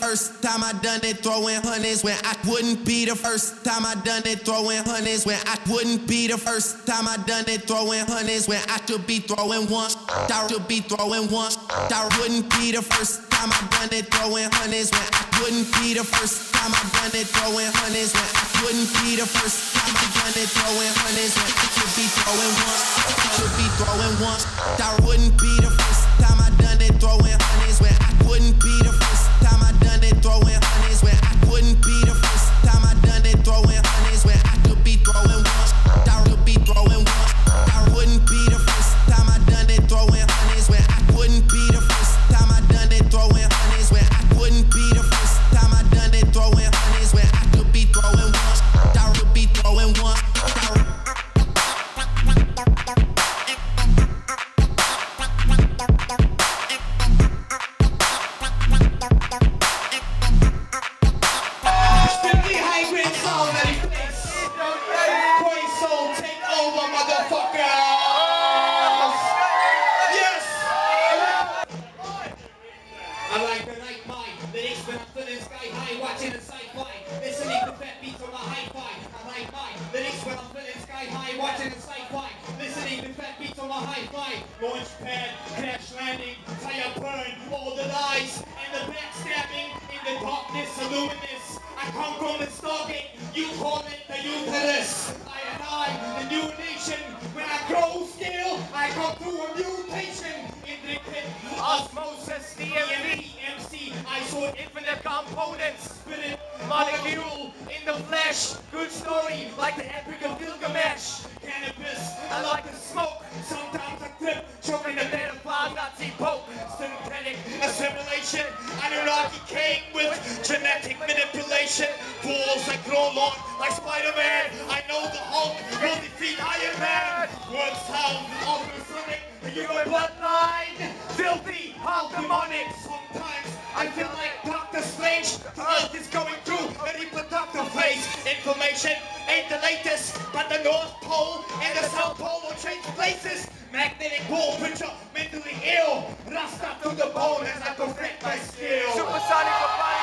first time I done it, throwing hundreds when I wouldn't be the first time I done it, throwing hundreds when I wouldn't be the first time I done it, throwing hundreds when I should be throwing ones. I should be throwing ones. I wouldn't be the first time I done it, throwing hundreds when I wouldn't be the first time I done it, throwing hundreds when I wouldn't be the first time I done it, throwing hundreds when I should be throwing ones. I should be throwing ones. I wouldn't be the first time I done it, throwing hundreds when I wouldn't be the first time I done it, throwing hundreds when I wouldn't be the first time I done it, throwing hundreds when I should be throwing ones. I should be throwing ones. I wouldn't be the first time I done it, throwing hundreds when I wouldn't be the first time I done it, throwing hundreds when I wouldn't be the first time I done it, throwing hundreds when I should be throwing ones. I should be throwing ones. KHOISOUL takeover, motherfuckers! Yes! I like the night mind, lyrics when I'm feeling sky high, watching the sci-fi, listening to fat beats on my hi-fi. I like mine, lyrics when I'm feeling sky high, watching the sci-fi, listening to fat beats on my hi-fi. Launch pad, crash landing, tire burn, all the lies, and the backstabbing, in the darkness, luminous. I come from the Stargate, you call it the uterus. I, the new nation, when I grow still, I go through a mutation. Intricate osmosis, DMV, MC, I saw infinite components. Spirit, molecule, in the flesh, good story, like the epic of Gilgamesh. Cannabis, I like to smoke, sometimes I trip, choking the metaphor, Nazi poke. Synthetic assimilation, Anunnaki came with genetic manipulation. Fools like Gromon, like Spider-Man, I know the Hulk will defeat Iron Man. Word sound, ultrasonic, the human bloodline, filthy, how demonic. Sometimes I feel like Dr. Strange, the earth is going through a reproductive phase. Information ain't the latest, but the North Pole and the South Pole will change places. Magnetic ball picture, mentally ill, rust up to the bone as I perfect my skill. Supersonic